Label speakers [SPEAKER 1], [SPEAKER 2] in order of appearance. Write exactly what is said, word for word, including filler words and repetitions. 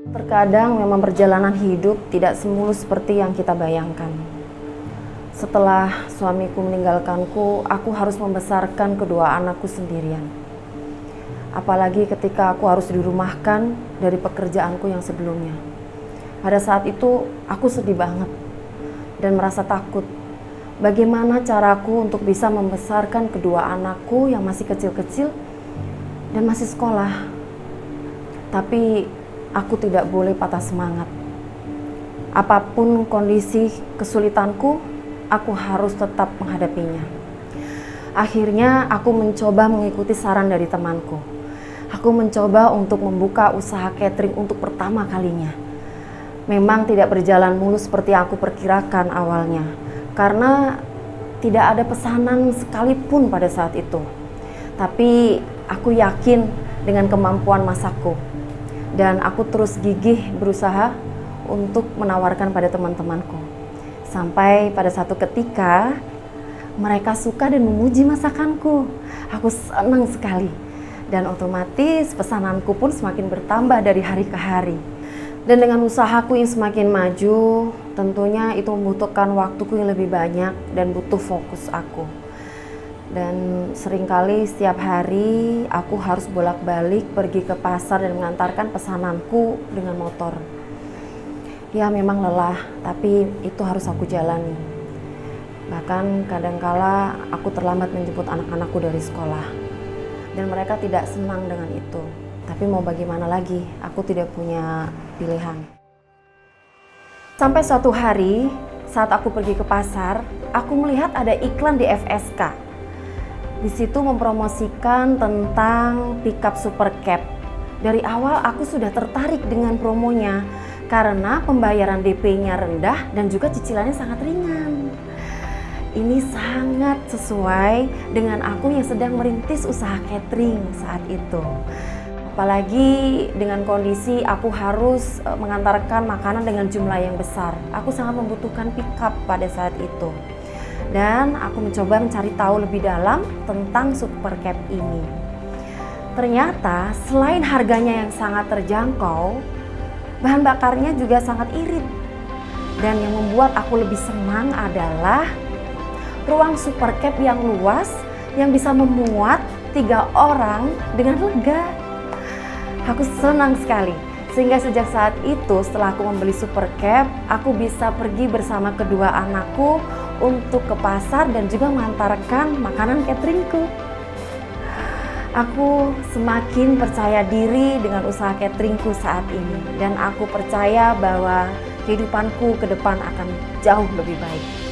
[SPEAKER 1] Terkadang memang perjalanan hidup tidak semulus seperti yang kita bayangkan. Setelah suamiku meninggalkanku, aku harus membesarkan kedua anakku sendirian. Apalagi ketika aku harus dirumahkan dari pekerjaanku yang sebelumnya. Pada saat itu aku sedih banget dan merasa takut. Bagaimana caraku untuk bisa membesarkan kedua anakku yang masih kecil-kecil dan masih sekolah. Tapi aku tidak boleh patah semangat. Apapun kondisi kesulitanku, aku harus tetap menghadapinya. Akhirnya aku mencoba mengikuti saran dari temanku. Aku mencoba untuk membuka usaha catering untuk pertama kalinya. Memang tidak berjalan mulus seperti yang aku perkirakan awalnya, karena tidak ada pesanan sekalipun pada saat itu. Tapi aku yakin dengan kemampuan masakku. Dan aku terus gigih berusaha untuk menawarkan pada teman-temanku. Sampai pada satu ketika, mereka suka dan memuji masakanku. Aku senang sekali. Dan otomatis pesananku pun semakin bertambah dari hari ke hari. Dan dengan usahaku yang semakin maju, tentunya itu membutuhkan waktuku yang lebih banyak dan butuh fokus aku. Dan seringkali setiap hari aku harus bolak-balik pergi ke pasar dan mengantarkan pesananku dengan motor. Ya memang lelah, tapi itu harus aku jalani. Bahkan kadangkala aku terlambat menjemput anak-anakku dari sekolah. Dan mereka tidak senang dengan itu. Tapi mau bagaimana lagi, aku tidak punya pilihan. Sampai suatu hari, saat aku pergi ke pasar, aku melihat ada iklan di F S K. Di situ mempromosikan tentang pickup super cab. Dari awal aku sudah tertarik dengan promonya karena pembayaran D P-nya rendah dan juga cicilannya sangat ringan. Ini sangat sesuai dengan aku yang sedang merintis usaha catering saat itu. Apalagi dengan kondisi aku harus mengantarkan makanan dengan jumlah yang besar. Aku sangat membutuhkan pickup pada saat itu. Dan aku mencoba mencari tahu lebih dalam tentang super cab ini. Ternyata selain harganya yang sangat terjangkau, bahan bakarnya juga sangat irit. Dan yang membuat aku lebih senang adalah ruang super cab yang luas yang bisa memuat tiga orang dengan lega. Aku senang sekali. Sehingga sejak saat itu setelah aku membeli super cab, aku bisa pergi bersama kedua anakku untuk ke pasar dan juga mengantarkan makanan cateringku. Aku semakin percaya diri dengan usaha cateringku saat ini. Dan aku percaya bahwa kehidupanku ke depan akan jauh lebih baik.